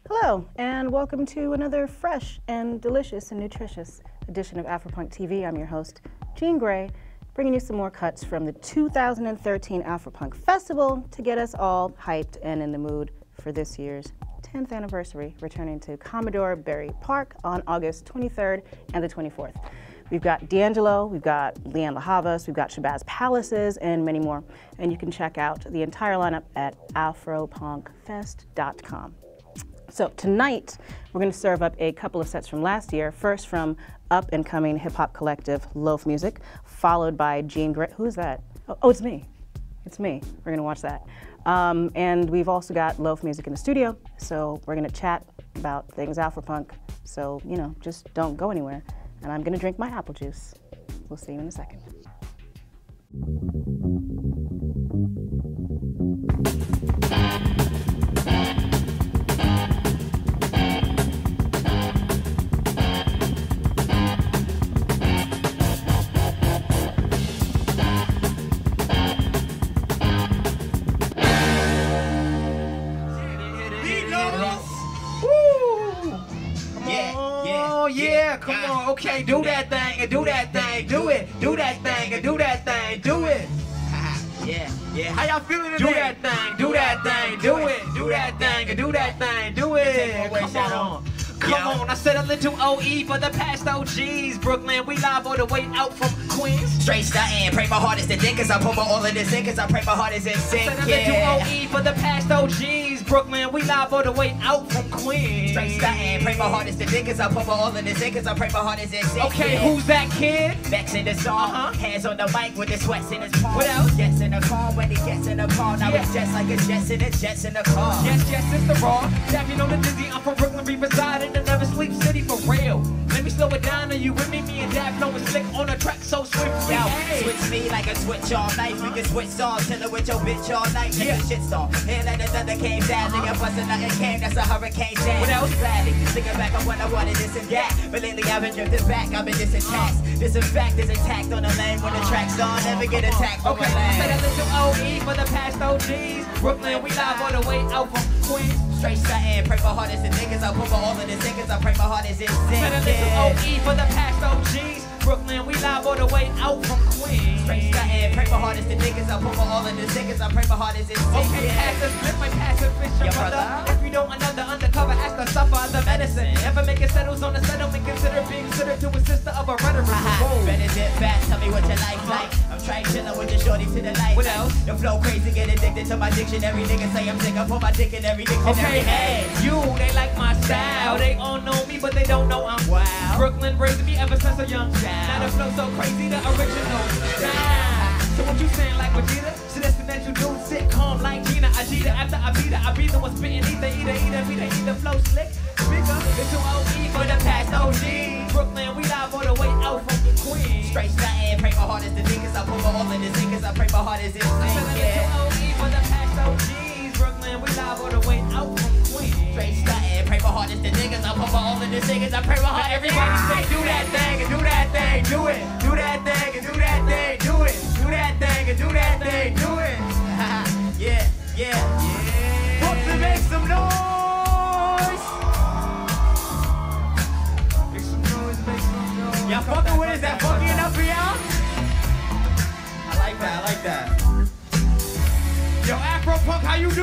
Hello, and welcome to another fresh and delicious and nutritious edition of AFROPUNK TV. I'm your host, Jean Grae, bringing you some more cuts from the 2013 AFROPUNK Festival to get us all hyped and in the mood for this year's 10th anniversary, returning to Commodore Barry Park on August 23rd and the 24th. We've got D'Angelo, we've got Leanne LaHavas, we've got Shabazz Palaces, and many more. And you can check out the entire lineup at AFROPUNKFest.com. So tonight, we're going to serve up a couple of sets from last year. First from up-and-coming hip-hop collective Loaf Muzik, followed by Jean Grae. Who is that? Oh, it's me. It's me. We're going to watch that. And we've also got Loaf Muzik in the studio, so we're going to chat about things Afropunk. So, you know, just don't go anywhere. And I'm going to drink my apple juice. We'll see you in a second. Yeah, come on, okay, do that thing and do that thing, do it, do that thing and do that thing, do it. Yeah. How y'all feeling today? Do that thing, do that thing, do it, do that thing and do that thing, do it. Come on. Come on, I said a little OE for the past OGs. Brooklyn, we live all the way out from Queens. Straight stuntin', pray my hardest to think as I put all of this in, cause I pray my heart is in sync. I said a little OE for the past OGs. Brooklyn, we live all the way out from Queens. Straight stuntin', pray my hardest to think as I put all of this in, cause I pray my heart is in sync. Okay, who's that kid? Bex in the song, hands on the mic with the sweats in his palm. What else? Gets in the car when he gets in the car. Now it's just like a jets in the jets in the car. Yes, it's the raw. Tapping on the dizzy, I'm from Brooklyn, we reside in the Never Sleep City for real. Let me slow it down, are you with me? Me and Dad flowing slick on a track so swiftly. Hey. Switch me like a switch all night. We can switch songs, chillin' with your bitch all night. Yeah. The shit storm. Here like the thunder came down. Nigga bustin' like it came, that's a hurricane sound. What else? Gladly, thinking back on when I wanted this and that. But lately I've been drifting back, I've been disattached. This in fact is attacked on the lane. When the track's on, never get attacked from okay, a lane. Said a little OE for the past OGs. Brooklyn, we live all the way out from Queens. Straight stuntin', pray my heart is in niggas. I put my all of the niggas, I pray my heart is in sync. Said a little OE for the past OGs. Brooklyn, we live all the way out from Queens. Straight stuntin', pray my heart is the niggas. I put my all of the niggas, I pray my heart is in sync. Okay, pass the slip, my pass the fish, your brother. If you don't another undercover, ask the suffer the medicine. Never make it settles on the settlement, consider being considered to a sister of a rhetoric. Better get fast, tell me what your life like. I'm trying chillin' with your shorty to the light. What else? The flow crazy, get addicted to my dictionary. Niggas say I'm sick, I put my dick in every dictionary. Okay, hey, you, they like my style. They all know me, but they don't know I'm wild. Brooklyn raised me ever since a young child. Now the flow so crazy, the original style. So what you saying like Vegeta? So that's that you do, sit calm like Gina. Ajita after I be the one spitting either flow slick, bigger. It's too OE for the past OG. Brooklyn, we live all the way out from the Queens. Straight stuntin', pray my heart is the niggas. I put my all in the niggas, I pray my heart is in sync. I said a little OE for the past OGs. Brooklyn, we live all the way out from Queens. Straight stuntin', pray my heart is the niggas. I put my all in the niggas, I pray my heart. Everybody say do that thing and do that thing, do it. Do that thing and do that thing, do it. Do that thing and do that thing, do it. Yeah. Brooklyn, make some noise. Make some noise. Y'all fucking with us? That funky enough for y'all? I like that. Yo, AFROPUNK, how you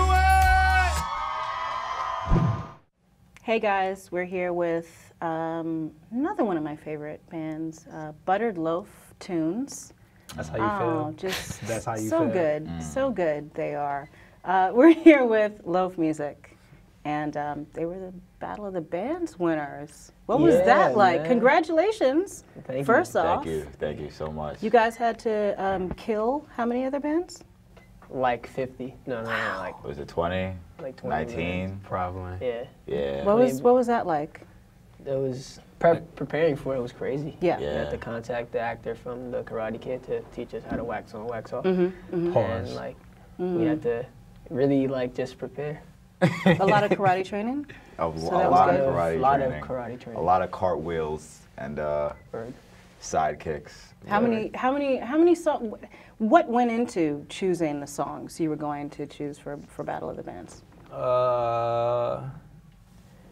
doing? Hey guys, we're here with another one of my favorite bands, Buttered Loaf Tunes. That's how you feel? Just That's how you so feel? good, so good they are. We're here with Loaf Muzik, and they were the Battle of the Bands winners. What was that like? Man. Congratulations, first off. Thank you so much. You guys had to kill how many other bands? Like 50. No, like. Was it 20? Like 20. 19? Probably. Yeah. What was that like? It was preparing for it was crazy. Yeah. We had to contact the actor from the Karate Kid to teach us how to wax on, wax off. Pause. And like we had to really like just prepare. A lot of karate training? A lot of karate training. A lot of cartwheels and side kicks. How many songs? What went into choosing the songs you were going to choose for Battle of the Bands?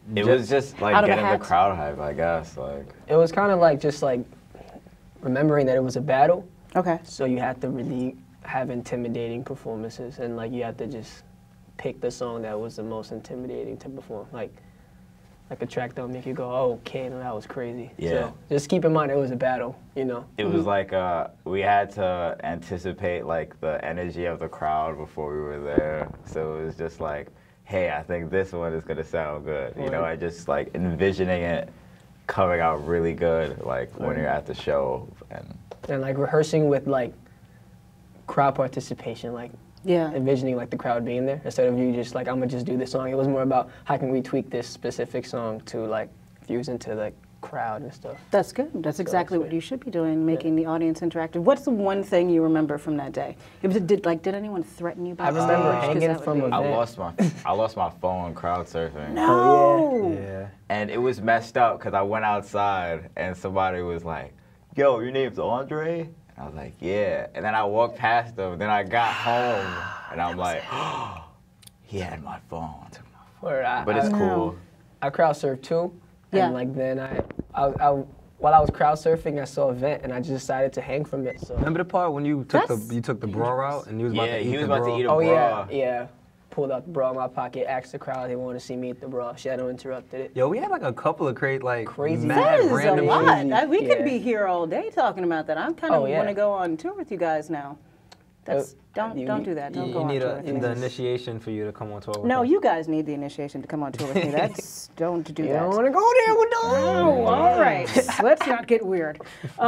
It was just like getting the crowd hype, I guess. Like it was kind of like just like remembering that it was a battle. Okay. So you had to really have intimidating performances, and like you had to just pick the song that was the most intimidating to perform. Like a track that would make you go, oh, okay, no, that was crazy. Yeah. So just keep in mind it was a battle, you know. It was like we had to anticipate like the energy of the crowd before we were there. So it was just like, hey, I think this one is gonna sound good. You know, I just like envisioning it coming out really good, like when you're at the show and like rehearsing with like crowd participation, like envisioning like the crowd being there instead of you just like I'm gonna just do this song. It was more about how can we tweak this specific song to like fuse into the crowd and stuff. That's good. That's exactly what you should be doing, making the audience interactive. What's the one thing you remember from that day? Did anyone threaten you? I remember hanging from a I lost my phone crowd surfing. No. Yeah. And it was messed up because I went outside and somebody was like, "Yo, your name's Andre?" I was like, yeah. And then I walked past them. Then I got home, and I'm like, oh, he had my phone. But it's cool. I crowd surfed too. And like then while I was crowd surfing, I saw a vent, and I just decided to hang from it. So remember the part when you took the bra route, and you was about to eat he was about to eat a bra. Oh yeah. Pulled out the bra in my pocket, asked the crowd they wanted to see me eat the bra. Shadow interrupted it. Yo, we had like a couple of crazy that is random a lot. shit. We could be here all day talking about that. I'm kind of want to go on tour with you guys now. That's don't do that. Don't go on tour with me. You need the initiation for you to come on tour with No, us. you guys need the initiation to come on tour with me. That's don't do that. You don't want to go there with them. Oh, all right. Let's not get weird.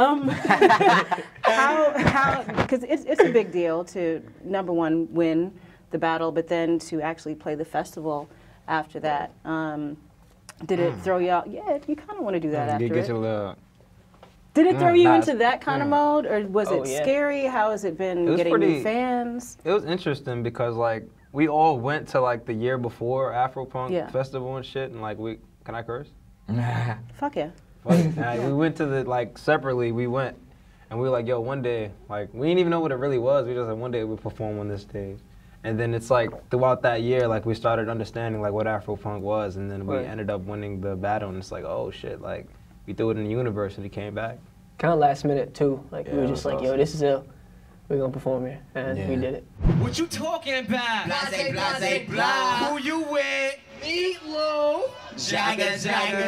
Because it's a big deal to, number one, win the battle, but then to actually play the festival after that. Did it throw you out? Yeah, you kind of want to do that after it. Did it throw you into that kind of mode, or was it scary? How has it been getting new fans? It was interesting because like we all went to like the year before AfroPunk festival and shit, and like can I curse? Fuck yeah. We went to the separately. We went and we were like, yo, one day, like we didn't even know what it really was. We just like one day we perform on this stage. And then it's like throughout that year, like we started understanding like what AfroPunk was, and then we ended up winning the battle, and it's like, oh shit, like we threw it in the universe and it came back. Kind of last minute too, like we were just like, yo, this is it, we're gonna perform here, and we did it. What you talking about? Blase, blase, blah. Who you with? Meat Loaf. Jagga, jagga,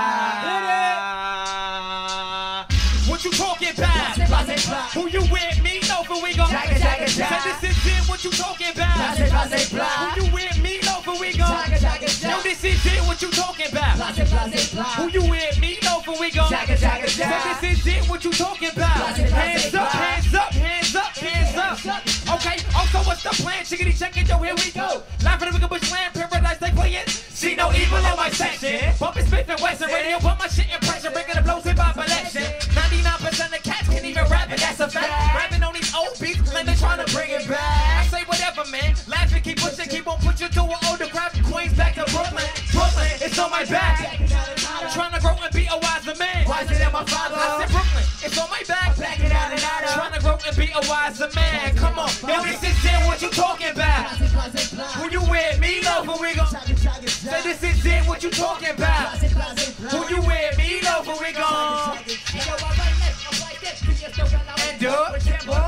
jagga. What you talking about? Blase, blah. Who you with? Meat Loaf, and we gon' jagga, jagga, jagga. Say this is it. What you talking about? Blase, blase, blah. Who you with? Meat Loaf, and we gon' jagga, jagga, jagga. Yo, this is it. What you talking about? Blase, blase, blah. Who you with? Meat Loaf, and we gon' jagga, jagga, jagga. Say this is it. What you talking about? Hands up, hands up, hands up, hands up. Okay, also what's the plan? Chickadee check it, yo, here we go. Live from the Wicked Bush land, paradise they playing. See no evil in my section. Bumpin' Smith and Western radio, put my shit in pressure, bringing the blows in my collection. 99% of cats can't even rap it, that's a fact. Rapping on these old beats, and they trying to bring it back. I say whatever, man. Laugh and keep pushing, keep on pushing to an older crowd. Queens back to Brooklyn. Brooklyn, it's on my back. Trying to grow and be a wiser man. Wiser than my father. I said Brooklyn, it's on my back. Back it out and out. Trying to grow and be a wiser man. Come on, yo, this is it. What you talking about? Who you with? Me, Loaf, and we gon' say this is it. What you talking about? Who you with? Me, Loaf, and we gon' and do it.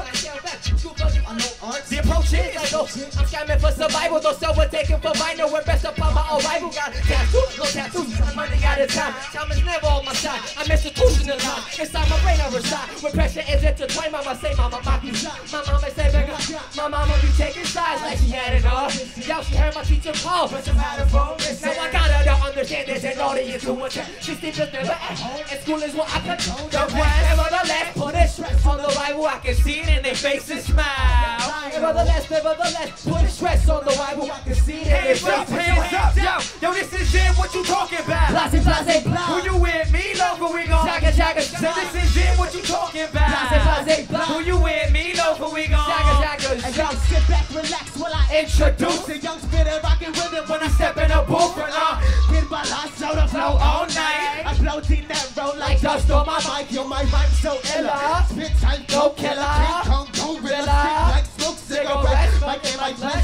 The approach is I'm scamming for survival, though silver taken for vinyl. We're best upon my own rival. Got tattoos, no tattoos. I'm running out of time. Time is never on my side. I'm institutionalized. Inside my brain I reside. When pressure is intertwined, mama say, mama mock you. My mama say, bigger. My mama be taking sides like she had it all. Yo, she heard my teacher call. What's the matter for me? Now I gotta don't understand this and audience who was she sleeps never at home. And school is what I control. The West, nevertheless, put a stress on the rival. I can see it in their faces smile. Nevertheless, put a stress on the rival. I can see it in their faces smile. Yo, this is it. What you talking about? Blase, blase, blah. Who you with? Me, Loaf, and we gon' jagga, jagga, jagga. So this is it. What you talking about? Blase, blase, blah. Who you with? Me, Loaf, and we gon' jagga, jagga, jagga. And y'all sit back, relax while I introduce a young spitter rockin' rhythm when I step in a booth. Get my last show to flow all night. I float in that road like dust on my mic. Yo, my rhyme's so illa. Spit tight, go killer. King Kong, go gorilla. Like smoke cigarettes. Like in my flesh.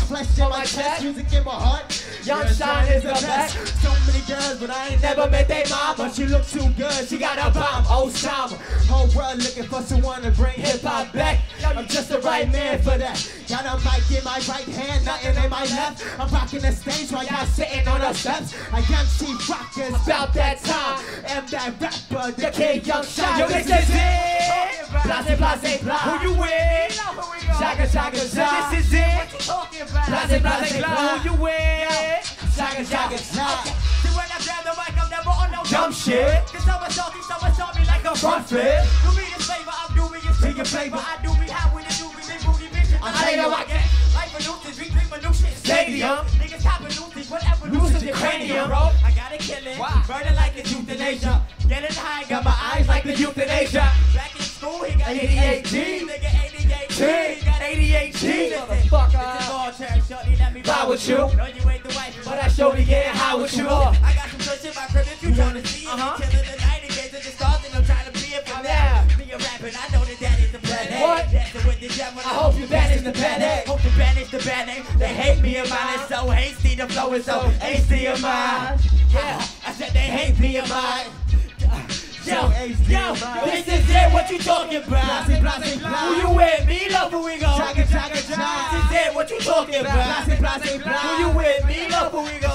flesh in my chest, music in my heart. Young Sean is the best. So many girls, but I ain't never met they mama. She looks too good, she got a bomb, old summer. Whole world looking for someone to bring hip-hop back. I'm just the right man for that. Got a mic in my right hand, nothing in my left. I'm rocking the stage while y'all sitting on the steps. I am Chief Rockers, about that time. Am that rapper, the kid Young Sean. Yo, this is it. Blase, blase, blah. Who you with? Shaka, shaka, shaka. This is it. Blase, blase, blah. Who you with? Shaka, shaka, shaka. See when I grab the mic, I'm never on no dumb shit. Cause someone saw me like a front flip. Do me this favor, I'm doing it to your flavor. I do me how we do me, big booty bitches. I say no, I get life a nuisance, we dream a new shit. Stadium, niggas cop a nuisance, whatever loses your cranium, bro. I gotta kill it, burn it like it's euthanasia. Getting high, got my eyes like the euthanasia. Back in school, he got ADHD, nigga ADHD, he got ADHD. Motherfucker, this is all church, shorty, let me ride with you. No, you ain't the wife, but I sure be getting high with you. I got some good shit, my crib, if you tryna see it. Killing the night, engaging the stars, and I'm trying to be it from there. Be a rapper, I know that is the plan. What? Dancing with the devil, I hope you banish the panic. Hope you banish the panic. They hate me and mine is so hasty, the flow is so hasty of mine. Yeah, I said they hate me and mine. Yo, this is it, what you talking about? Who you with? Me, love, who we go? This is it, what you talking about? Who you with? Me, love, who we go?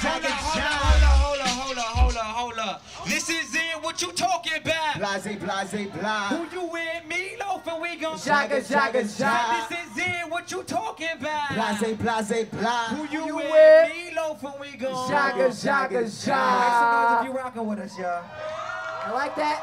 Hold up. This is it, what you talking about? Blase, blase, blah. Who you with? Me, loaf, and we gon' Shaka, shaka, shaka. This is it, what you talking about? Blase, blase, blah. Who you with? Me, loaf, and we gon' Shaka, shaka, Make some shaka. noise if you rockin' with us, y'all. I like that.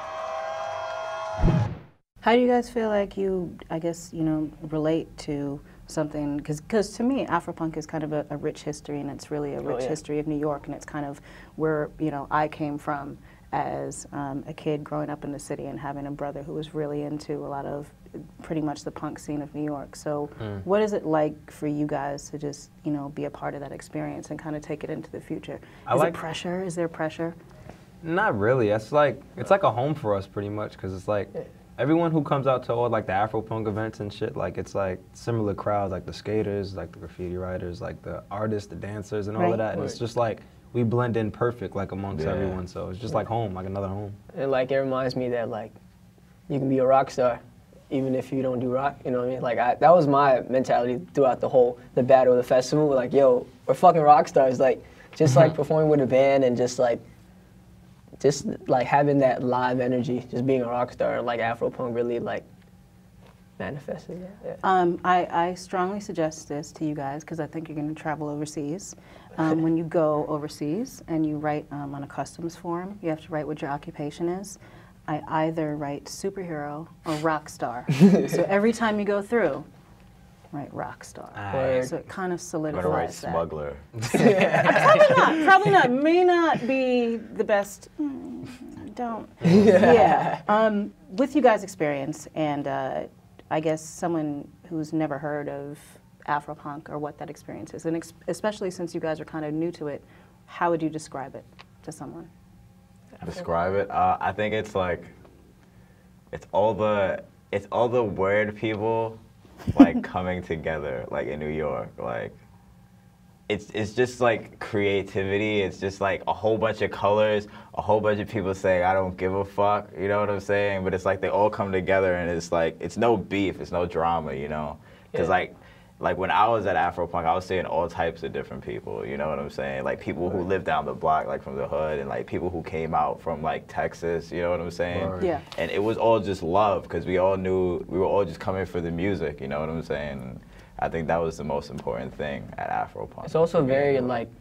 How do you guys feel like you, I guess, you know, relate to something? Because to me, Afropunk is kind of a rich history, and it's really a rich history of New York, and it's kind of where, you know, I came from as a kid growing up in the city and having a brother who was really into a lot of pretty much the punk scene of New York. So what is it like for you guys to just, you know, be a part of that experience and kind of take it into the future? Is it pressure? Is there pressure? Not really. It's like a home for us pretty much, because it's like everyone who comes out to all like the Afropunk events and shit, like it's like similar crowds, like the skaters, like the graffiti writers, like the artists, the dancers, and all of that. And it's just like we blend in perfect, like amongst everyone. So it's just like home, like another home. And like it reminds me that like you can be a rock star even if you don't do rock. You know what I mean? Like that was my mentality throughout the battle of the festival. Like, yo, we're fucking rock stars. Like just like performing with a band and just like having that live energy, just being a rock star, like Afropunk really like manifested that. Yeah. I strongly suggest this to you guys because I think you're going to travel overseas. When you go overseas and you write on a customs form, you have to write what your occupation is. I either write superhero or rock star. So every time you go through, write rock star. So it kind of solidifies I'm gonna write that. smuggler. Probably not. May not be the best. Don't. Yeah. With you guys' experience, and I guess someone who's never heard of Afropunk or what that experience is, and especially since you guys are kind of new to it, how would you describe it to someone? Describe it? I think it's like, it's all the weird people like coming together, like in New York. Like it's just like creativity. It's just like a whole bunch of colors, a whole bunch of people saying I don't give a fuck, you know what I'm saying? But it's like they all come together, and it's like it's no beef, it's no drama, you know? Because like when I was at Afropunk, I was seeing all types of different people, you know what I'm saying? Like people who live down the block, like from the hood, and like people who came out from like Texas, you know what I'm saying? Right. Yeah. And it was all just love, because we all knew, we were all just coming for the music, you know what I'm saying? And I think that was the most important thing at Afropunk. It's also very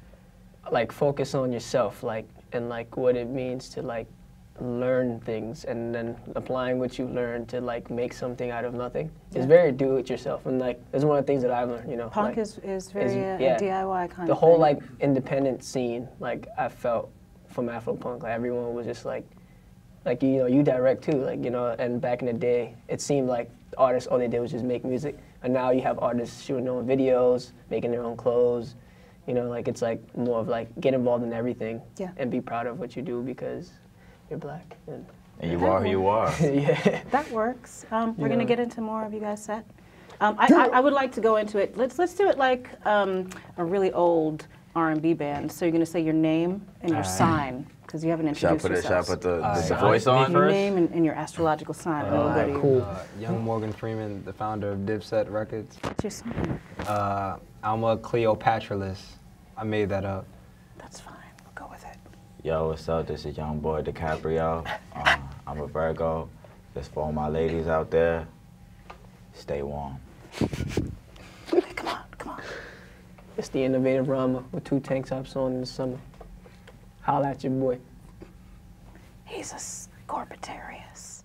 like focus on yourself, like, and like what it means to like learn things and then applying what you learn to like make something out of nothing. It's very do it yourself, and like it's one of the things that I've learned, you know. Punk like, is very a DIY kind of the whole thing. like independent scene, like I felt from Afropunk, like everyone was just like you know, you direct too, like, you know, and back in the day it seemed like artists, all they did was just make music, and now you have artists shooting their own videos, making their own clothes, you know, like it's like more of like get involved in everything and be proud of what you do because you're black. And you are who you are. That works. We're going to get into more of you guys' set. I would like to go into it. Let's do it like a really old R&B band. So you're going to say your name and your sign, because you haven't introduced yourself. Should I put the voice on? Your name and your astrological sign. Cool. Young Morgan Freeman, the founder of Dipset Records. What's your sign? I'm a Cleopatralist. I made that up. That's fine. We'll go with it. Yo, what's up? This is Young Boy DiCaprio. I'm a Virgo. Just for all my ladies out there, stay warm. Come on. It's the innovative rhymer with 2 tank tops on in the summer. Holla at your boy. He's a Scorpitarius.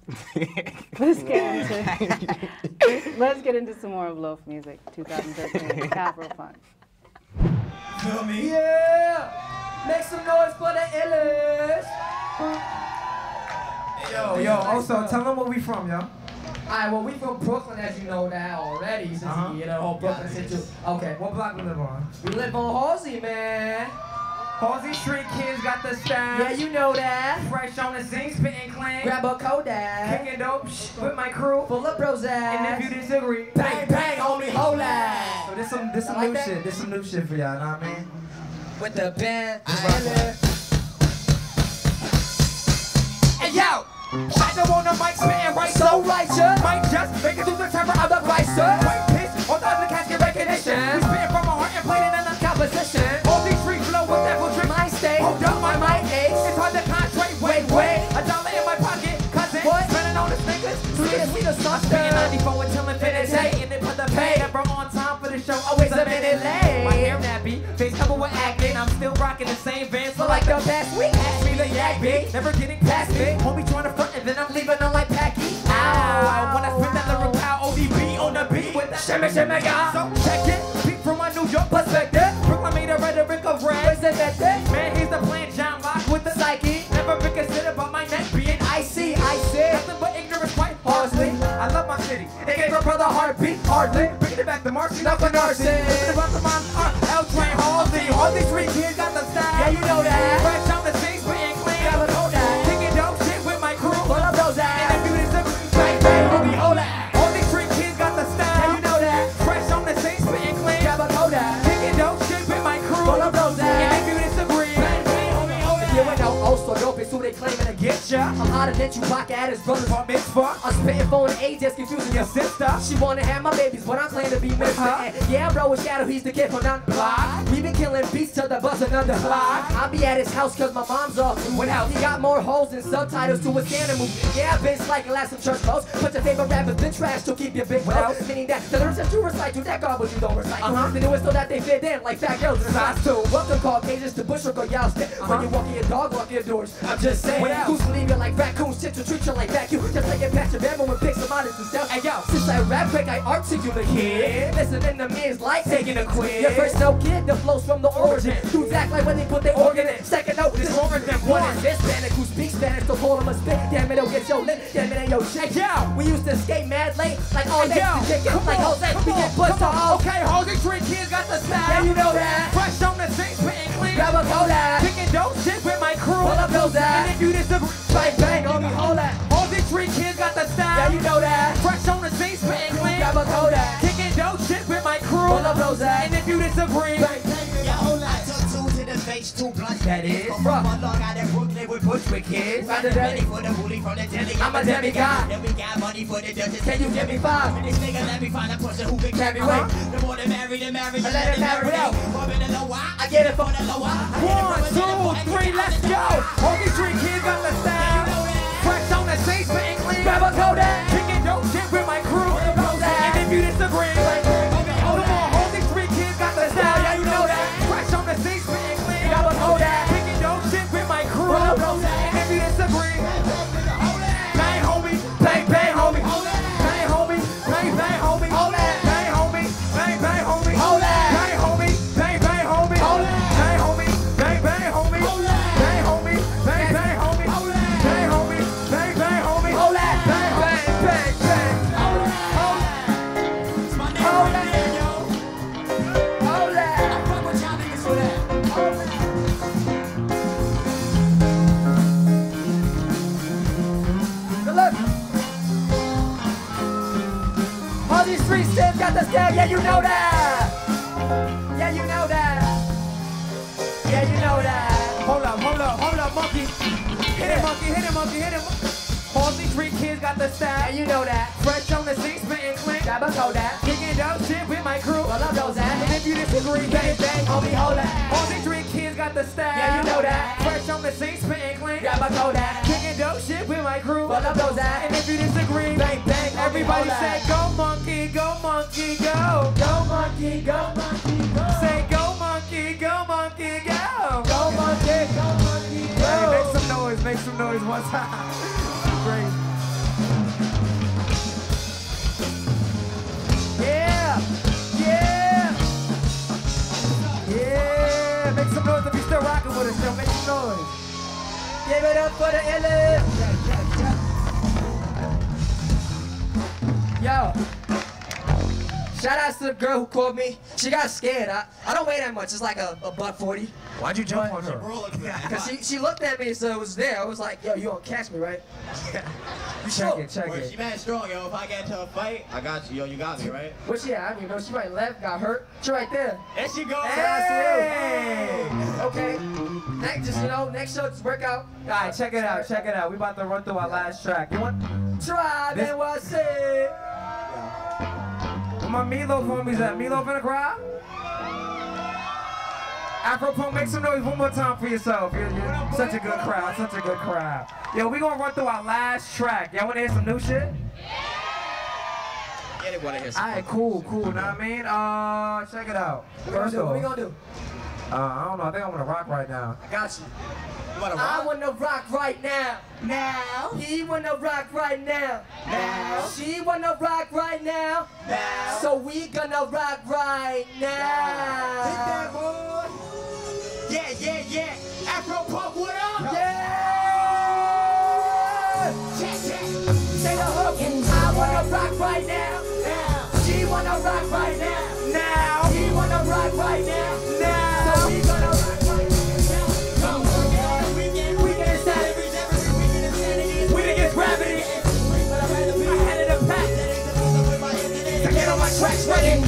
Let's get into some more of Loaf Muzik, 2013, AFROPUNK. Feel me? Yeah! Make some noise for the illest! Yo, also, tell them where we from, yo. Alright, well, we from Brooklyn, as you know that already, since you know, whole Brooklyn situ. Okay. What block we live on? We live on Halsey, man. Halsey Street kids got the style. Yeah, you know that. Fresh on the scene, spitting clean. Grab a Kodak. Kicking dope with my crew. Full of bros ass. And if you disagree, bang, bang, homie, hold that. So this some new shit. This some new shit for y'all, know what I mean? With the band, Hey, yo! Shadow on the mic, spitting right. So righteous. Might just make it through the temper I'm the Chrysler. White piss, on the other casket recognition. We spitting from our heart and playing in a Composition. All these street flow with devil drip. My state. Hold up, my mic ace. It's hard to concentrate. Wait. $1 in my pocket, cousin. What? Spending on the sneakers. We the sauce. Spitting 94 until infinity. And then put the pay. Never on time for the show. Always a minute late. My hair nappy, face covered with acne. I'm still rocking the same Vans for like the past week. Ask me the yak beat. Never getting past me. Homie trying to front and then I'm leaving on like Packy. Ow. When I spit that lyrical power, ODB on the beat with that shimmy, guy. So check it. Peek from my New York perspective. Brooklyn made a rhetoric of red. Man, here's the plan. John Lock with the psyche. Never been considered by my neck being icy. Nothing but ignorance, quite harshly. I love my city. They gave her brother heartbeat, hardly. Bringing it back to Marcy, not for Narcy. Bringing it back to my L Train Halsey. All these street kids got the style. Yeah, you know that. Fresh on the scene, spitting clean. Grab a Kodak. Kicking dope shit with my crew. Full of bros ass. And if you disagree, bang, bang, homie, hold that. All these street kids got the style. Yeah, you know that. Fresh on the scene, spitting clean. Grab a Kodak. Kicking dope shit with my crew. Full of bros ass. And if you disagree, bang, bang, homie, hold that. You ain't no also dope, it's who they claiming to get ya. A lot of that you block at his brothers Bar mitzvah. I'm spitting phone age, just confusing your sister. She wanna have my babies, but I'm claiming to be Mr. And yeah, bro, with Shadow, he's the kid from down the block. We been killing beats till the buzzing under block. I'll be at his house cause my mom's off. What else? He got more holes than subtitles to his scanner movie. Yeah, I've been sliking last some church clothes. But your favorite rappers been trash to keep your big mouth. Meaning that the lyrics that you recite to that garbage you don't recite. They do it so that they fit in like fat girls in size 2. Welcome Caucasians to Bushwick or Yalston. When you walk in your dog, walk indoors. I'm just saying. Who's leave you like raccoons, shit to treat you like vacuum. Just like a patch of ammo and pick some out of yourself. Hey yo, since I rap quick, I articulate kid. Listening to me is like taking a quiz. Your first note, kid, the flows from the origin. Dudes act like when they put their organ in. Second note is longer than one. Is this Hispanic who speaks Spanish to call him a spit? Damn it, it'll get your lip. Damn it, ain't yo shit. Hey yo, we used to skate mad late, like all day. Like Jose, we get pushed off. Okay, Halsey Street kids got the style. Yeah, you know that. Fresh on the scene, spitting clean. Grab a Kodak. Kicking dope shit with my crew. Full of bros ass. And if you disagree, Bang, bang, homie, hold that. all these street kids got the style. Yeah, you know that. Fresh on the scene, spitting clean. Grab a Kodak. Kicking dope shit with my crew. Full of bros ass. And if you disagree, Bang, bang, Yeah, hold on. I took 2 to the face, 2 blunts. that is. From a long out in Brooklyn with Bushwick kids. Round the Ready deli. for the bully from the deli. I'm a demigod. Then we got money for the Dutchess. Can you give me 5? This nigga let me find a person who can carry Uh-huh. weight. The more they marry, the marry. I let it marry out. More than the lower. I get it For from the lower. I get it 1, 2, 3, let's go. All these street kids got the style. Fresh on the scene, spitting clean. Grab a Kodak. Kicking dope shit with my crew. And if you disagree, hold on. All these street kids got the style. Yeah, you know that. Fresh on the scene, spitting clean. Grab a Kodak. Kicking dope shit with my crew. Full of And if you disagree, bang homie, bang bang homie, bang homie, bang bang homie, bang homie, bang bang homie, bang homie, bang bang homie, bang homie, bang bang homie, bang homie, bang bang homie, bang homie, bang bang homie, bang bang know that. Yeah, you know that. Yeah, you know that. Hold up, monkey. Hit it, monkey, hit it, monkey, hit it. All these street kids got the style. Yeah, you know that. Fresh on the scene, spitting clean. Yeah, but know that. Kicking dope shit with my crew. Well, I know that. And if you disagree, bang, bang, homie, hold that. All these street kids got the style. Yeah, you know that. Fresh on the scene, spitting clean. Yeah, but know that. Kicking dope shit with my crew. Well, I know that. And if you disagree, bang, bang, everybody say, go monkey, go monkey, go. Go monkey, go monkey, go. Say, go monkey, go monkey, go. Go monkey, go monkey, go. Hey, make some noise one time. Great. Yeah, yeah, yeah. Make some noise if you're still rocking with us, yo. Make some noise. Give it up for the illest. Yo. Shout out to the girl who called me. She got scared. I don't weigh that much. It's like a $140. Why'd you jump on her? Because she looked at me, so it was there. I was like, yo, you gonna catch me, right? Check it. She mad strong, yo. If I get into a fight, I got you, yo. You got me, right? Where she at? I don't even know. She right left, got hurt. She right there. There she goes. Hey! Okay. Next show, just work out. All right, check it out. We about to run through our last track. You want? Try, then what I say. Where my Meatloaf homies at? Meatloaf in the crowd? AFROPUNK, make some noise one more time for yourself. You're such a good crowd, Yo, we gonna run through our last track. Y'all wanna hear some new shit? Yeah, they wanna hear some. Alright, cool, know what I mean? Check it out. What we gonna do? I don't know, I think I wanna rock right now. I got you. I wanna rock right now. Now. He wanna rock right now. Now. She wanna rock right now. Now. So we gonna rock right now. Hit that boy. Yeah. AFROPUNK, what up? Yeah. Check. Say the hook. I wanna rock right now. Now. She wanna rock right now. Now. He wanna rock right now. Now. So we gonna rock right now. Come on, yeah. We get inside. We against gravity. Ahead of the pack. To get on my tracks ready.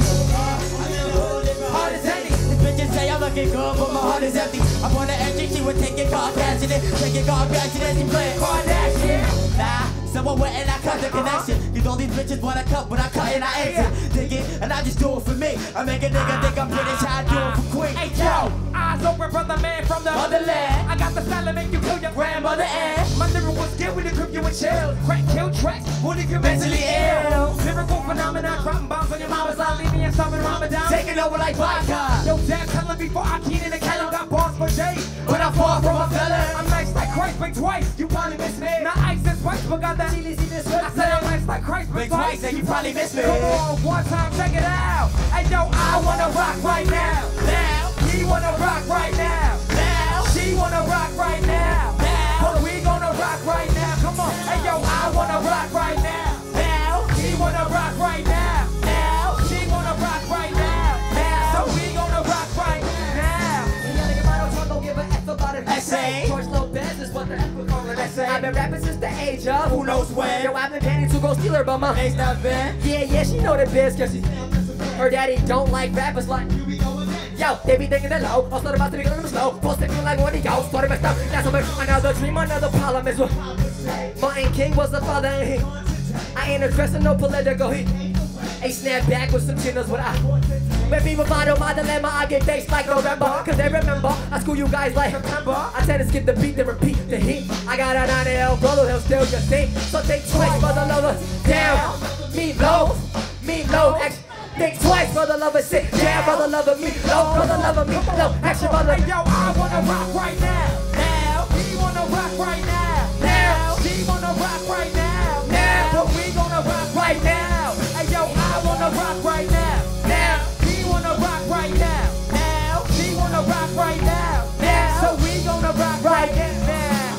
Hard as any. Bitches say I'm looking good, but my heart is empty. I'm on the edge, she would take it Kardashian. Take it Kardashian, she playing Kardashian. Nah, someone went and I cut the connection. Cause all these bitches wanna cut, but I cut and I exit. Dig it, and I just do it for me. I make a nigga think I'm British, I do it for Queen. Hey, yo, eyes open, brother man from the motherland. I got the style to make you kill your Grandmother and my lyrical skill with the grip you and chill. Crack, kill tracks, what if you're mentally ill? Lyrical phenomenon, dropping bombs on your mama's line, leave me and stopping Ramadan. taking over like vodka. Yo, dad telling me before I keen in the kettle, got balls for days. But I'm far from a fella. I'm nice like Christ, big twice. You probably miss me. Not ice and spice, but got that I said I'm nice like Christ, big twice, and you probably miss me. Come on, one time, check it out. Hey, yo, I wanna rock right now. Now. He wanna rock right now. Now. She wanna rock right now. Now. But we gonna rock right now. Come on. Hey, yo, I wanna rock right now. Now. He wanna rock right now. Now. She wanna rock right now. Now. So we gonna rock right now. Don't give a F about an essay. George Lopez is what the F would call an essay. I've been rapping since the age of who knows when. Yo, I've been planning to go steal her, but my age not been. Yeah, she know the biz, cause her daddy don't like rappers like. Yo, they be thinking they're low. I'll start about to be a little slow. Post it like one of y'all. Started messed up. That's another dream, another problem is what. Martin King was the father and he. I ain't addressing no political heat. A snap back with some chinos what I. When people bottle my dilemma, I get dates like November. Cause they remember, I school you guys like September. I tend to skip the beat, then repeat the heat. I got a 9L brother, he'll still just think. So think twice for the lover, down. Meatloaf, action. Think twice for the lover, sit down for the lover, meatloaf, for the lover, meatloaf, action for the. Hey, yo, I wanna rock right now. Now. He wanna rock right now. Now. She wanna rock right now. Now. But we gonna rock right now. Hey, yo, I wanna rock right now. Now. He wanna rock right now. Now. She wanna rock right now. Now. So we gonna rock right now.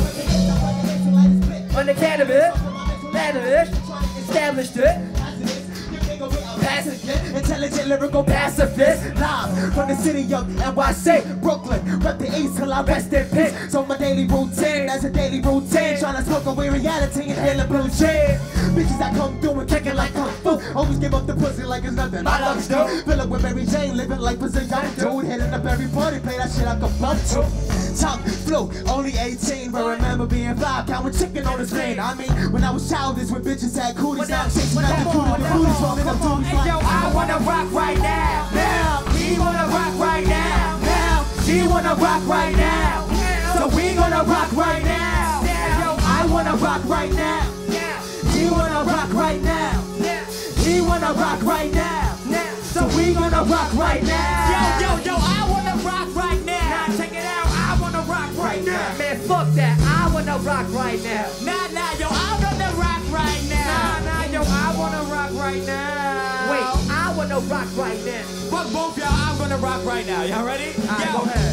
On the cannabis, established it. ass again. Intelligent, lyrical pacifist. Live from the city of NYC, Brooklyn. Rep the East till I rest in peace. So my daily routine, that's a daily routine. Trying to smoke away reality and hail a blue cheese. Bitches that come through and kicking like kung fu. Always give up the pussy like it's nothing. My love's do. Fill up with Mary Jane, living life as a young dude. Hitting up every party, play that shit like a bump to. Top flu, only 18, but remember being 5, counting chicken on the screen. I mean, when I was childish, when bitches had cooties, now I'm chasing out the cooties, the booties rolling up duties. Hey yo, I wanna rock right now. Now, we wanna rock right now. Now, she wanna rock right now. So we gonna rock right now. Yo, I wanna rock right now. She wanna rock right now. She wanna rock right now. So we gonna rock right now. Yo, I wanna rock right now. Now check it out, I wanna rock right now. Man, fuck that, I wanna rock right now. Nah, yo, I wanna rock right now. Nah, yo, I wanna rock right now. Wait, I wanna rock right now. Fuck both y'all, I'm gonna rock right now. Y'all ready? Alright, go ahead.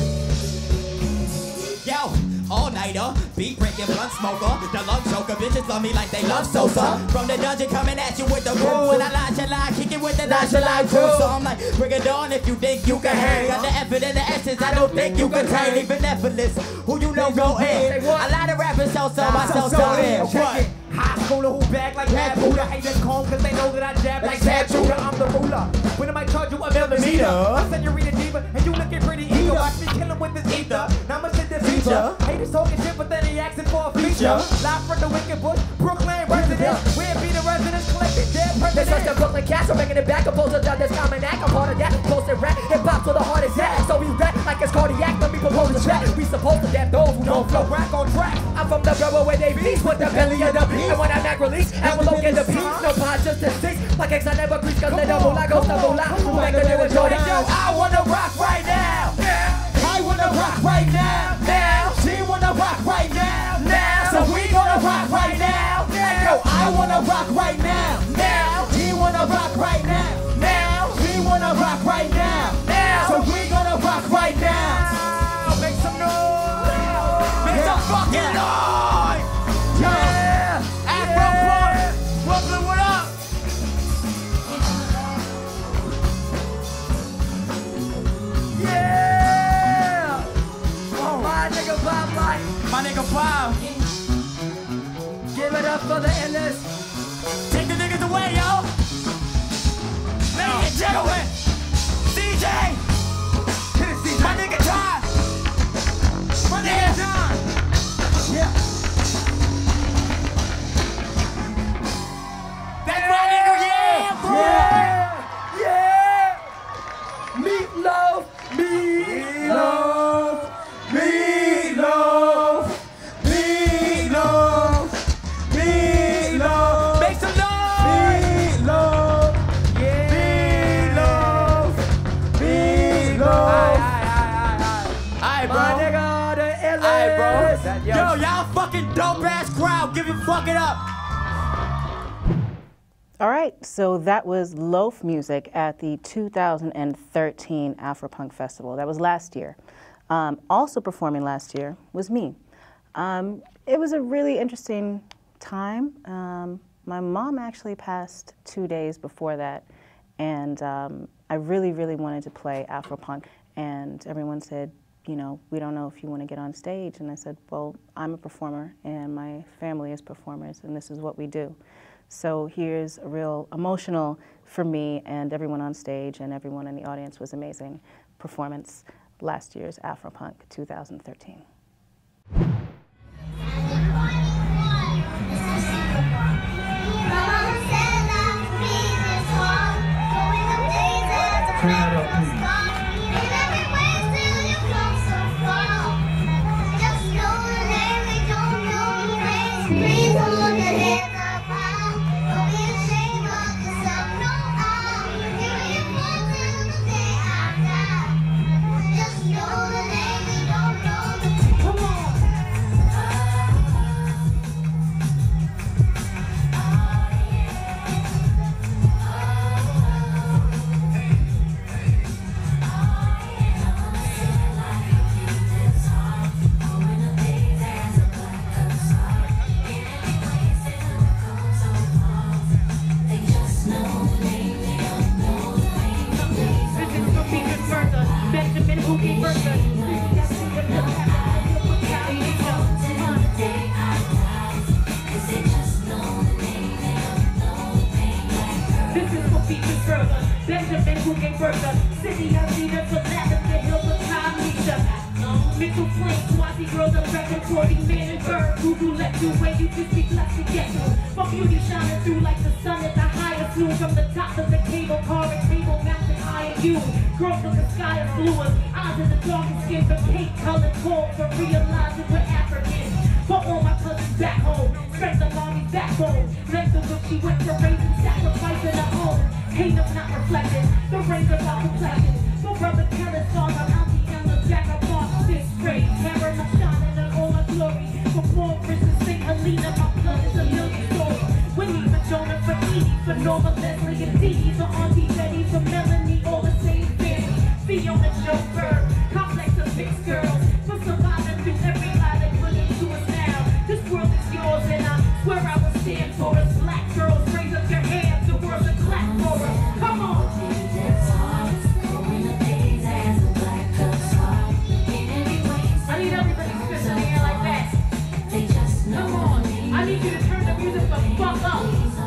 Yo, all-nighter, beat breaking blunt smoker, the love joker, bitches love me like they love Sosa. From the dungeon coming at you with the rule, and I lie, kick it with the nonchalant crew. So I'm like, bring it on if you think you can hang. Got the effort and the essence, I don't think you can turn. Even effortless, who you know go in. A lot of rappers sell myself so in. What? High schooler who back like that Buddha. Haters calm cause they know that I jab like Tab Judah. I'm the ruler. When I might charge you a millimeter, I said you read a diva and you looking pretty eager. Watch me kill him with this ether. Now I'ma send this feature. Haters talking shit but then he asking for a feature. Live from the wicked bush, Brooklyn resident. Where be the residents collected dead presidents. They search the Brooklyn cast, I'm bringing it back. Opposed to this common act, I'm part of that. Posted rap, hip hop to the hardest act. So we rap like it's cardiac, let me propose a track. We supposed to dap those who don't flow rack on track. I'm from the rebel where they beast with the belly of the beast. And when I'm not released, I will look at the beat. No pod, just a six. My kicks I never crease, cause they don't move like ghost of Mola. Who make a new Jordan? Yo, I wanna rock right now. I wanna rock right now. Now, She wanna rock right now. now, So we gonna rock right now. now, I wanna rock right now. now, He wanna rock right now. now, She wanna rock right now. now. So we gonna rock right now. Make some noise. Make some fucking noise. Yeah. AFROPUNK. Brooklyn, what up? Yeah. Oh, my nigga Bob Light. My nigga Bob. Give it up for the endless. Take the niggas away, yo. Ladies and gentlemen, DJ. My nigga John. My nigga John. Yeah. That's my nigga, yeah, bro. Yeah. Yeah. Meatloaf. Meatloaf. Meatloaf. Meatloaf. Meatloaf. Make some noise. Meatloaf. Yeah. Meatloaf. Meatloaf. Alright, My bro. nigga, the endless. Alright, bro. Yo, y'all fucking dope ass crowd. Give it fucking up. All right, so that was Loaf Muzik at the 2013 AFROPUNK Festival. That was last year. Also performing last year was me. It was a really interesting time. My mom actually passed 2 days before that, and I really, really wanted to play AFROPUNK, and everyone said, you know, we don't know if you want to get on stage. And I said, well, I'm a performer, and my family is performers, and this is what we do. So here's a real emotional for me and everyone on stage, and everyone in the audience was amazing performance last year's AFROPUNK 2013. 40 man and bird, voodoo let you where you just be blessed to get you. For beauty shining through like the sun at the highest noon. From the top of the cable car and table mountain high in you. Girls of the sky is blue, eyes of the darkest skin, but pink colored cold for realizing we're African. For all my cousins back home, strength of mommy's backbone. Length of which she went to raising, sacrificing her home. Hate of not reflected, the rains of our complexion. For brother Kellis on our auntie Emma, Jack of Mark, 6th grade, hammer my shining in all my glory. For Paul, Christian, St. Helena, my blood is a million stories. Winnie for Jonah, for Edie, for Norma, Leslie, and Dee. For Auntie Betty, for Melanie, all the same family. Fiona, Joe, Bird, complex of mixed girls. For surviving through every lie they put into us now. This world is yours and I swear I will stand for us. Black girls, raise up your hands, the world's a clap for us. Come on. I need everybody to spit in the air like that. Come on. I need you to turn the music the fuck up.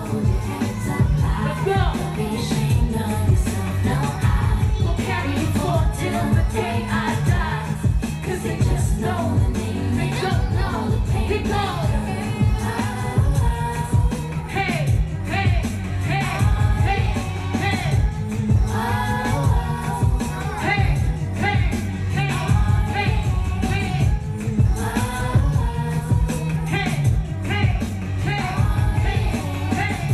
Let's go. We'll carry you forward till the day I die. Cause they just know, they don't know, they know. Hey, hey, hey, hey, hey. Hey, hey, hey, hey, hey. Hey, hey, hey, hey, hey.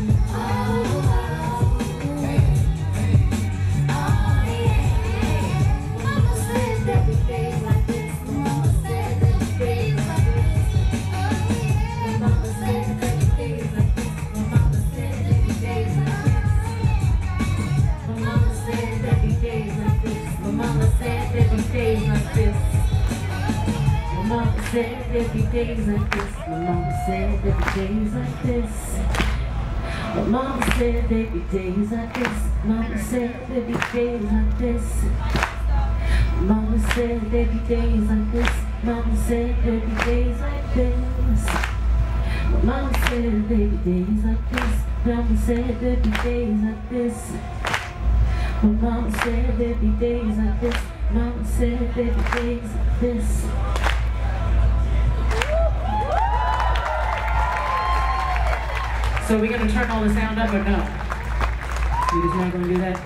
Mama said there'd be days like this. Mama said there'd be days like this. Oh yeah. Mama said there'd be days like this. Mama said there'd be days like this. Mama said there'd be days like this. Mama said there'd be days like this. Mama said there'd be days like this. Mama said there'd be days like this. Mama said there'd be days like this. Mama said there'd be days like this. Mama said there'd be days like this. Mama said there'd be days like this. Mama said there'd be days like this. Mama said there'd be days like this. Mama said there'd be days like this. Mama said there'd be days like this. So we're gonna turn all the sound up or no? We just not gonna do that?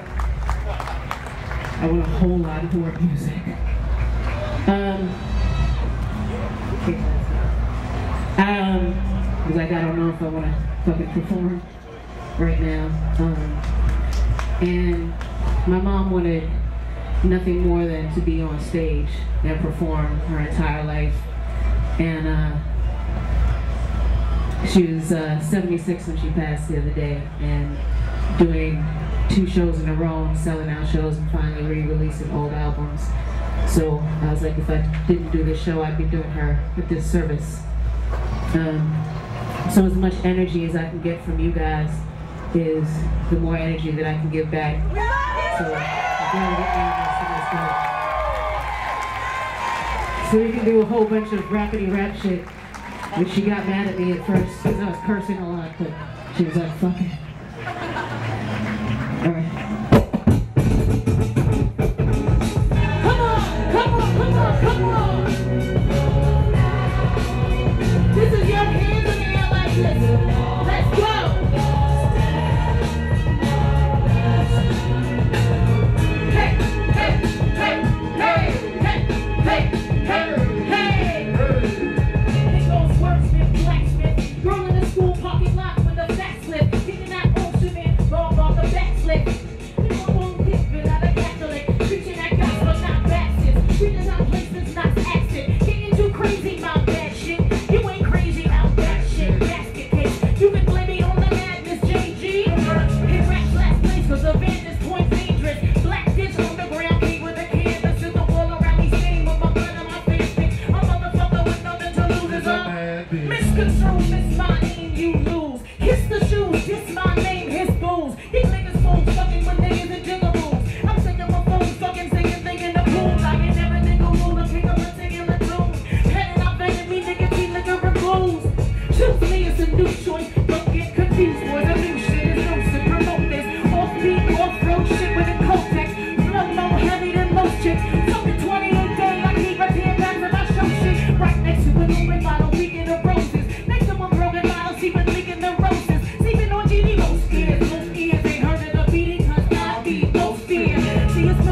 I want a whole lot of more music. Because I don't know if I want to fucking perform right now. And my mom wanted nothing more than to be on stage and perform her entire life. And she was 76 when she passed the other day, and doing 2 shows in a row and selling out shows and finally re-releasing old albums. So I was like, if I didn't do this show, I'd be doing her a disservice. So as much energy as I can get from you guys is the more energy that I can give back. So we can do a whole bunch of rapidy rap shit. Which she got mad at me at first because I was cursing a lot, but she was like, fuck it. Alright. Come on, come on, come on, come on! This is your hands in the air like this. Let's go! Hey, hey, hey, hey, hey, hey, hey, hey! It goes wordsmith, blacksmith, girl in the school parking lot with a backslip, kicking out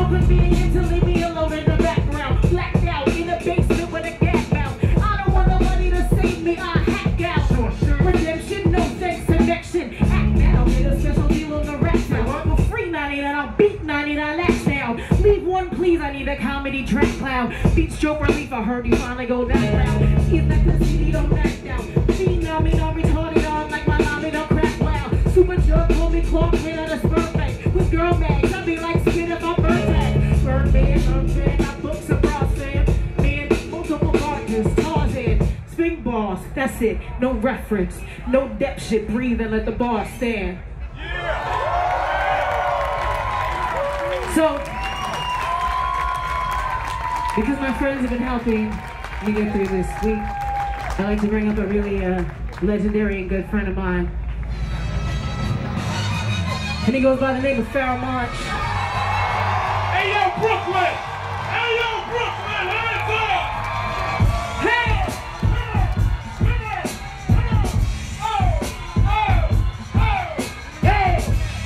so convenient to leave me alone in the background. Blacked out in the basement with a gas mouth. I don't want nobody to save me, I hack out. Redemption, no thanks, connection. Act now, get a special deal on the rack now. For free 99, I'll beat 99 lakhs now. Leave one, please, I need a comedy track cloud. Beat stroke relief, I heard you finally go down round. If that pussy don't back down. Phenom, I'm retarded on like my lobby don't crack loud. Super jerk, call me Clark, hit on a sperm bank. With girl mags, I'll be like skin if I'm bird tag. Birdman, I books a bra Sam. Man, multiple characters, Tarzan, swing boss, that's it, no reference. No depth shit, breathe and let the bar stand. So, because my friends have been helping me get through this week, I'd like to bring up a really legendary and good friend of mine. And he goes by the name of Farrah Monch. Hey yo, Brooklyn! Hey yo, Brooklyn! Hands up! Hey! Hey!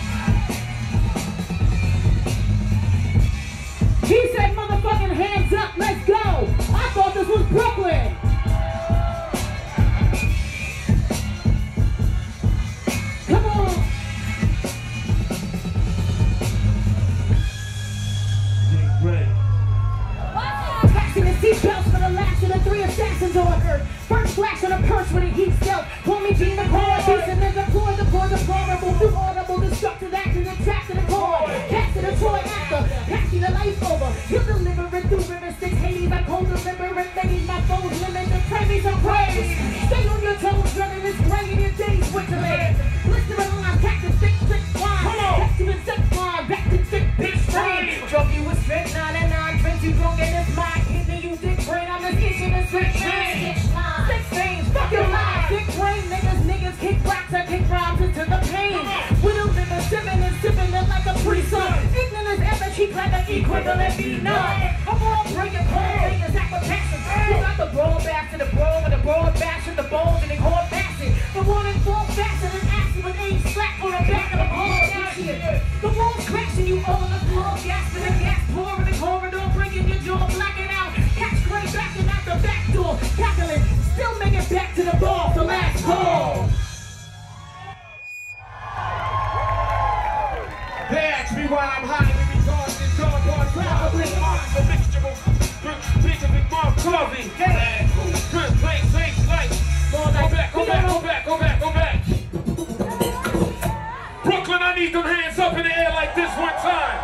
He said motherfucking hands up, let's go! I thought this was Brooklyn! Come on! Jean Grae. Passing the seatbelts for the last of the 3 assassins on earth. First flash on a purse when it heats stealth. Call me Jean Grae. Decent and deploy, deplorable, through audible, destructive action, and trapped in the core. Cast in a Troy after, passing the life over. He'll deliver it through river Styx, Hades. I cold deliver it, ladies, my foes limit the premies of praise. Stay on your toes, running this gray in your days, Switzerland. Blistering lines, cactus, thick wine. Back to the sex line, back to thick bitch strain. Drug you with straight 99, drinks you drunk and it's my kidney, you dick brain. I'm just itching and straight chain. Six veins, fuck your life. Dick brain, niggas kick rocks, I kick rhymes into the pain. Widows in the sipping and sipping it like a pre-sun. Ignorance ever cheap like an equivalent B9. I'm all breaking cold, niggas act with passion. You got the broad back to the broad with the broad bash and the bones and they call it bashing. The one in fall faster than acid with aim slack on the back of the ball action. The walls crashing, you all on the floor, gas to the gas, pouring the corridor, breaking your jaw, blacking out. Catch Grae backing out the back door, cackling, still make it back to the ball, the last call. They ask me why I'm highly regarded and cardboard probably arms a mixture of big and big mom clothing. Hey, good place, face light. Go back. Brooklyn, I need them hands up in the air like this one time.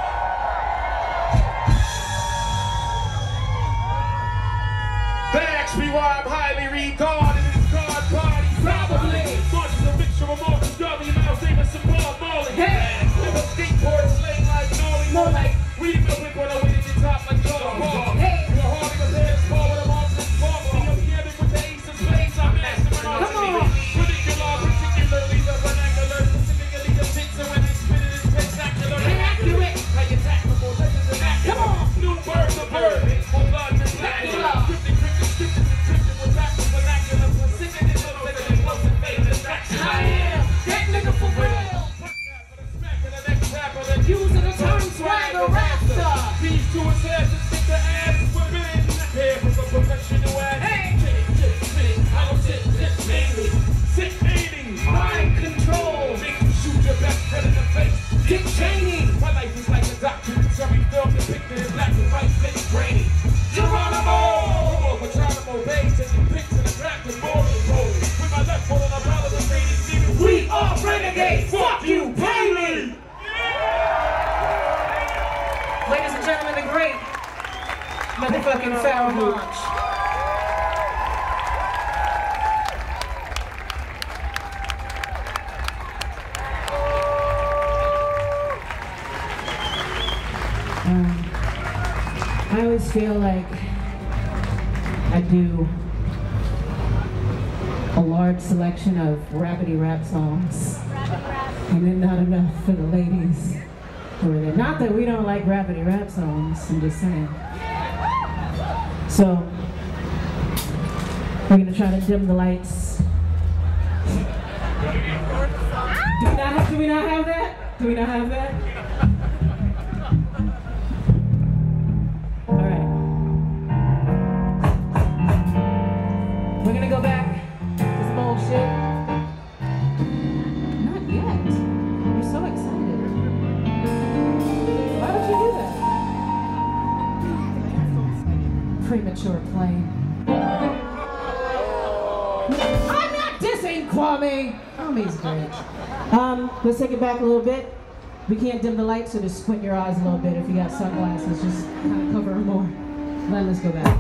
They ask me why I'm highly regarded and card party probably. Marches a mixture of Marcus Garvey, Miles Davis, and Bob Marley. Hey, live a skateboard, slang like Nolly, more like we the whip on the way to the top like Jordan Ball. Hey, the heart of the bed, small with a monster, small with the piano with the ace of spades, I'm mastering archery. Particularly the vernacular, specifically the pizza when they spit it is spectacular. Inaccurate. Like it's tactical, this is an Come on. new bird, the bird, hold on, this black. Scripted with backwards vernacular, precision and illustrated explosive phase distraction. I am that nigga for real. Using the term swagger raptor. These two assassins stick the ass whipping. Here with a professional ass. Hey. I don't sit mainly. Sit aiming. Mind control. Make you shoot your best friend in the face. Dick Cheney. My life is like a documentary film depicted in black and white face grainy. Geronimo! Geronimo Bay taking pics in a graphic morning road. With my left foot on the bottom of the fading. We are renegades. Fuck you, pay me. Ladies and gentlemen, the great motherfucking Farrah Monch. I always feel like I do a large selection of rapidy rap songs, and then not enough for the ladies who are there. Not that we don't like rapidy rap songs, I'm just saying. So, we're gonna try to dim the lights. Do we not have that? Do we not have that? premature playing. I'm not dissing Kwame. Kwame's great. Let's take it back a little bit. We can't dim the lights, so just squint your eyes a little bit. If you got sunglasses, just kind of cover them more. Then let's go back.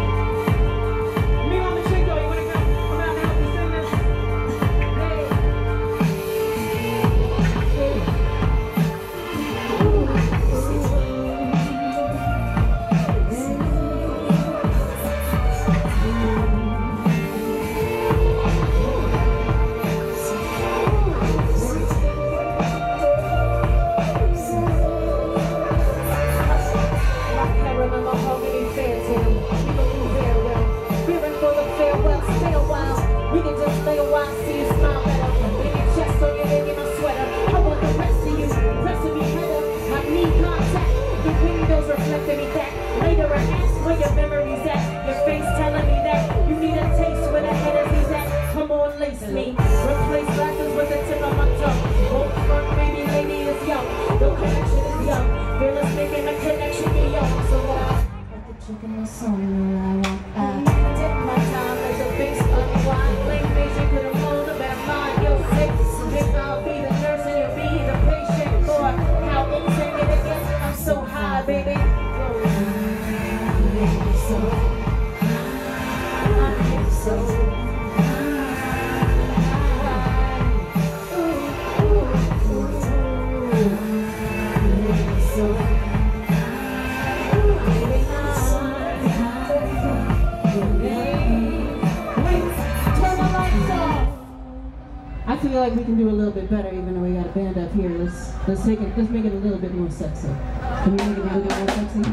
I feel like we can do a little bit better, even though we got a band up here. Let's make it a little bit more sexy. Can we make it a little bit more sexy?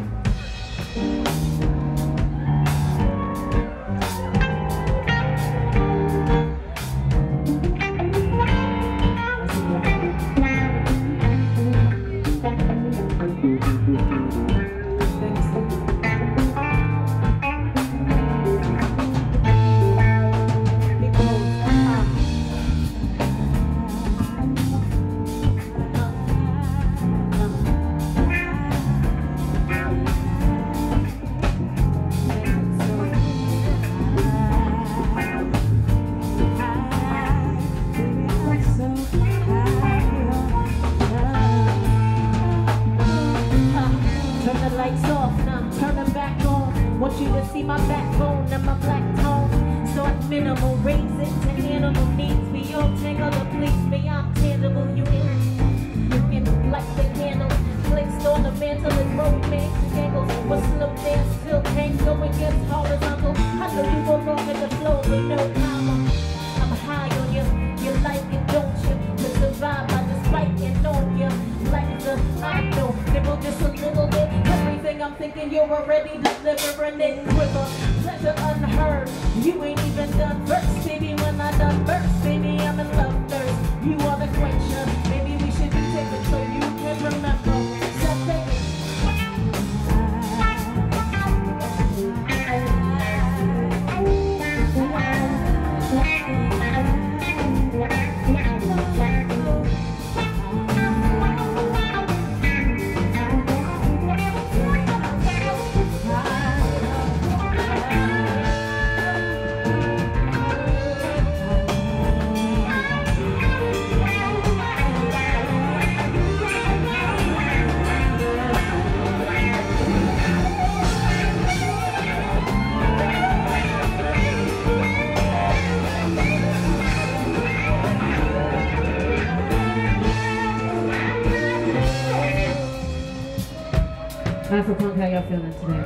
AFROPUNK, how y'all feeling today?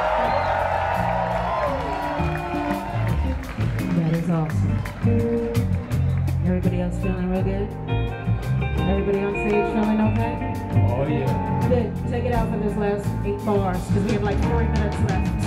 That is awesome. Everybody else feeling real good? Everybody on stage feeling okay? Oh yeah. Good. Take it out for this last 8 bars, because we have like 3 minutes left.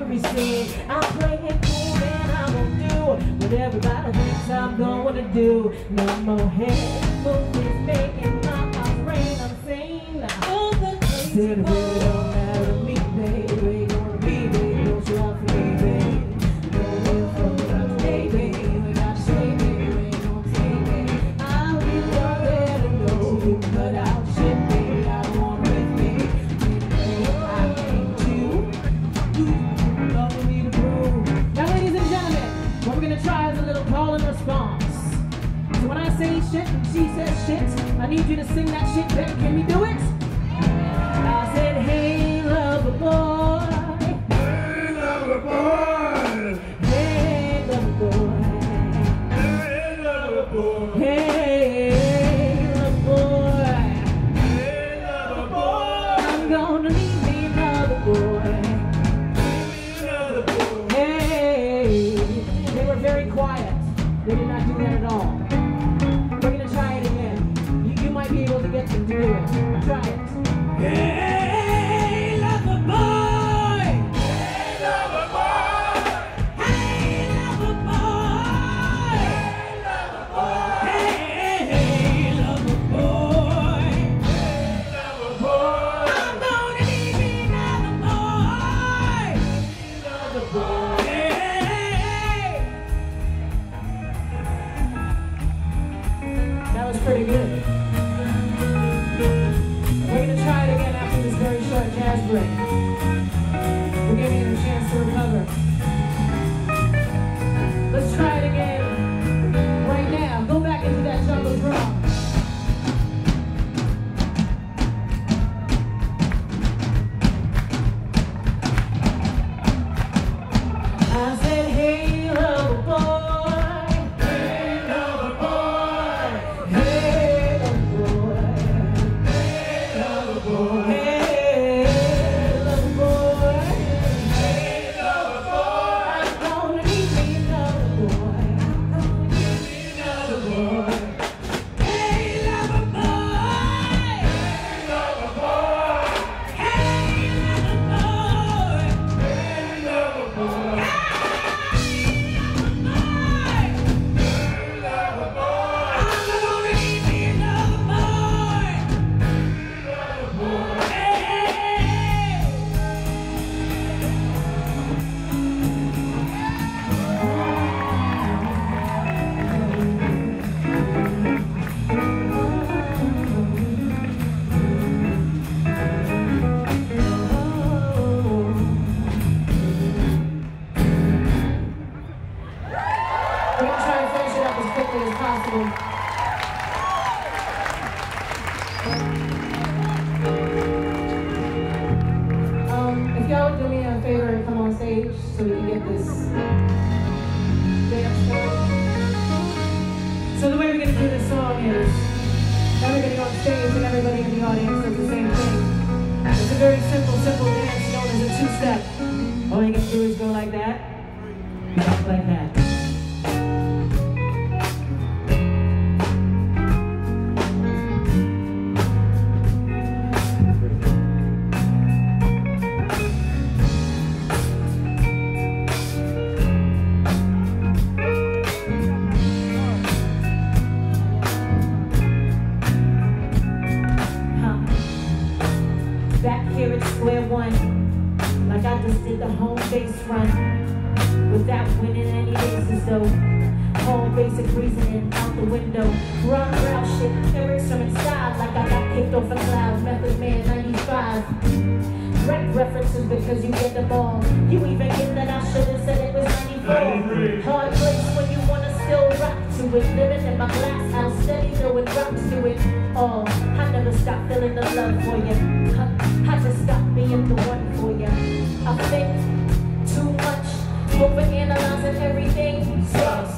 every scene. I'm playing cool and I won't do what everybody thinks I'm going to do. No more head movements making my brain insane. All the crazy it really don't matter to me, baby. Where you gonna be, baby? Don't you out for me, baby? No real from the baby. We got shade, baby. We ain't gonna take, baby. I'll be there to know you cut out shit, baby. I don't want with me. I hate you. You love me to prove. Now, ladies and gentlemen, what we're gonna try is a little call and response. So when I say shit and she says shit, I need you to sing that shit back. Can we do it? I said, hey, lover boy. Hey, lover boy. Hey, lover boy. Hey, lover boy. Hey, lover boy. Hey, lover boy. I'm gonna leave me another boy. Another boy. Hey. They were very quiet. They did not do that at all. We're gonna try it again. You might be able to get them to do it. Try it. Hey, lover boy! Hey, lover boy! Hey, lover boy! Hey, lover boy! Hey, lover boy! I'm gonna need me another boy! Lover boy! Hey! That was pretty good. We're going to try it again after this very short jazz break. We're giving you a chance to recover. Let's try it again right now. Go back into that jungle drum. I said, hey, lover boy. Hey, lover boy. Hey, lover boy. Hey, lover boy. Hey, lover boy. Hey, lover boy. I'm gonna need me another boy. I'm gonna need me another boy. Hey, lover boy. Hey, lover boy. Hey, lover boy. Hey, lover boy. We're going to try and finish it up as quickly as possible. If y'all would do me a favor and come on stage so we can get this dance started. So the way we're going to do this song is everybody on stage and everybody in the audience does the same thing. It's a very simple dance known as a two-step. All you can do is go like that, like that. Back here at square one, like I just did the home base run, without winning any races though. Home basic reasoning out the window. Run around shit, lyrics from inside, like I got kicked off a cloud. Method Man 95. Rap references because you get them all. You even get that I should have said it was 94. Hard place when you wanna still rock to it. Living in my glass house, steady throwing rocks to it. Oh, I never stop feeling the love for you. I just stop being the one for you. I think too much, overanalyzing everything sucks.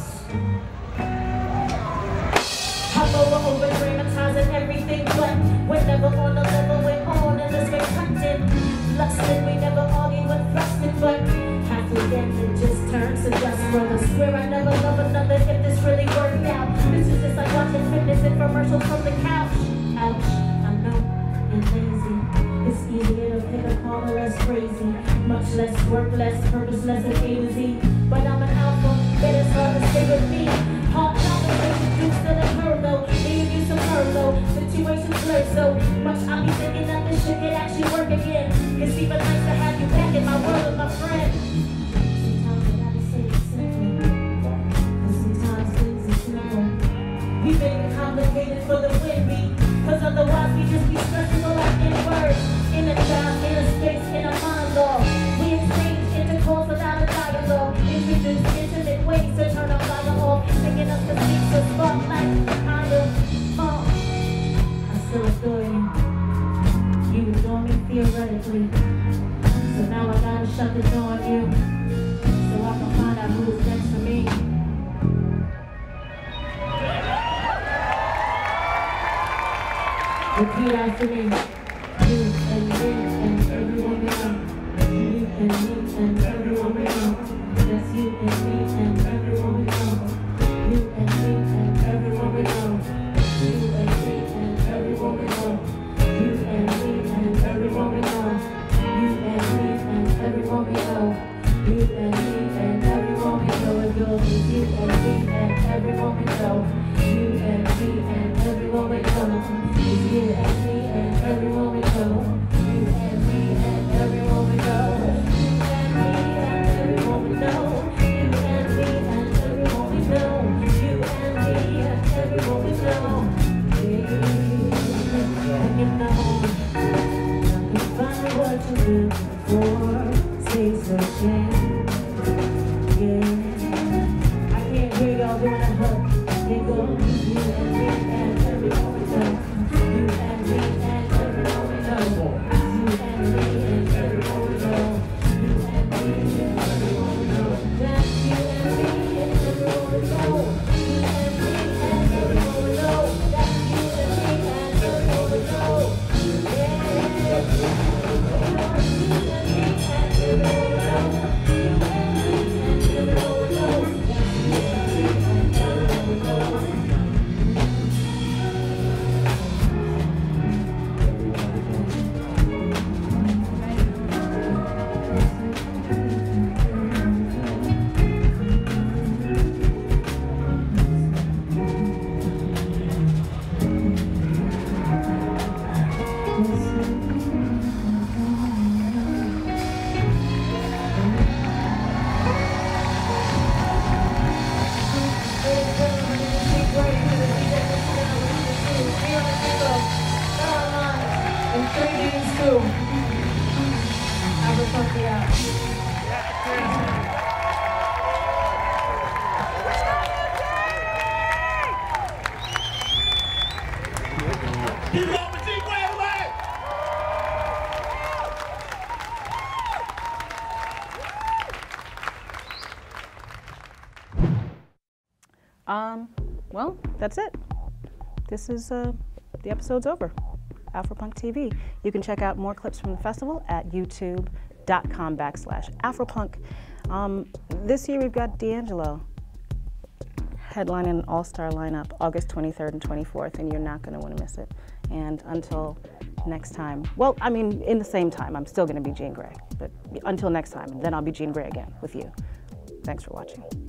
I'm over dramatizing everything, but we're never on the level we're on, and let's get hunting. Lusting, we never argued with thrusting, but half again it just turns to dust, brother. Swear I never love another if this really worked out. This is just like watching fitness infomercials from the couch. Ouch, I know you're lazy. It's easier to pick a corner less crazy. Much Useless, worthless, purposeless, and A to Z. But I'm an alpha, that is hard to stay with me. Hard conversation, you still in her though. Leave you some furlough. Situation blurred so much. I'll be thinking that this shit could actually work again. It's even nice to have you back in my world, my friend. Sometimes I gotta say it's simple, but sometimes things are simple. We make it complicated for the win beat, cause otherwise we just be stressing a lot in words. In a time, in a space, in a monologue. We exchange intercourse without a dialogue. Introduce intimate ways to turn our fire off. Picking up the beats of spotlight, higher, I still adore you. You adore me theoretically. So now I gotta shut the door on you, so I can find out who's next for me. Repeat after me. You and me and everyone we know. You and me and everyone we know. That's you and me and everyone we know. You and me and everyone we know. You and me and everyone we know. You and me and everyone we know. You and me and everyone we know. You and me and everyone we know. It goes with you and me and everyone we know. You and me and everyone we know. It's you and me and everyone we know. You and me and everyone we know. You and me and everyone we know. You and me and everyone we know. You and me and everyone we know. I can know. I can find what you're looking for. Stay searching. Yeah. I can't hear y'all doing a hook. It goes you and me and everyone we know. You and me and everyone we know. You and me and everyone we know. You and me and everyone we know. That's you and me and everyone we know. You and me and everyone we know. That's you and me and everyone we know. Yeah. You and me and everyone we know. You and me and everyone we know. Well, that's it. This is, the episode's over. AFROPUNK TV. You can check out more clips from the festival at youtube.com/AFROPUNK. This year we've got D'Angelo headlining an all-star lineup August 23rd and 24th, and you're not going to want to miss it. And until next time, well, I mean, in the same time, I'm still going to be Jean Grae, but until next time, then I'll be Jean Grae again with you. Thanks for watching.